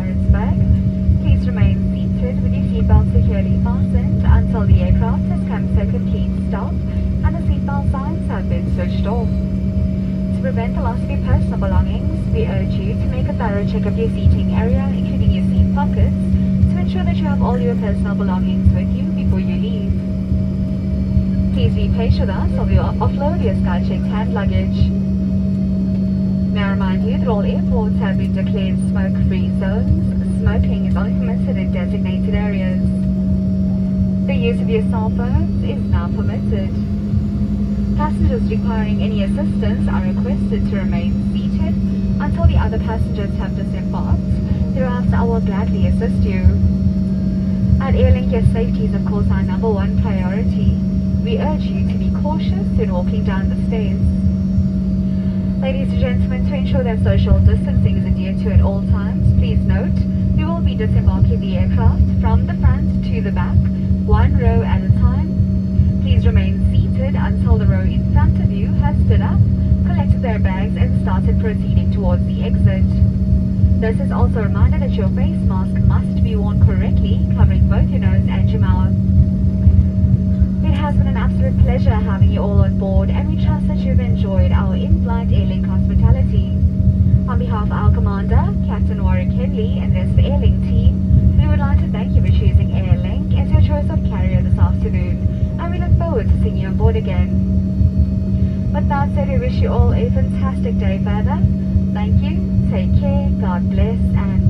Pietermaritzburg. Please remain seated with your seatbelt securely fastened until the aircraft has come to a complete stop and the seatbelt signs have been switched off. To prevent the loss of your personal belongings, we urge you to make a thorough check of your seating area, including your seat pockets, to ensure that you have all your personal belongings with you before you leave. Please be patient with us while we offload your SkyChecked hand luggage. May I remind you that all airports have been declared smoke-free zones. Smoking is only permitted in designated areas. The use of your cell phones is now permitted. Passengers requiring any assistance are requested to remain seated until the other passengers have disembarked. Thereafter, I will gladly assist you. At Airlink, your safety is of course our #1 priority. We urge you to be cautious when walking down the stairs. Ladies and gentlemen, to ensure that social distancing is adhered to at all times, please note, we will be disembarking the aircraft from the front to the back, one row at a time. Please remain seated until the row in front of you has stood up, collected their bags and started proceeding towards the exit. This is also a reminder that your face mask must be worn correctly, covering both your nose and your mouth. It has been an absolute pleasure having you all on board, and we trust that you've enjoyed our in-flight Airlink hospitality. On behalf of our Commander, Captain Warwick Henley, and the rest of the Airlink team, we would like to thank you for choosing Airlink as your choice of carrier this afternoon, and we look forward to seeing you on board again. With that said, we wish you all a fantastic day further. Thank you, take care, God bless, and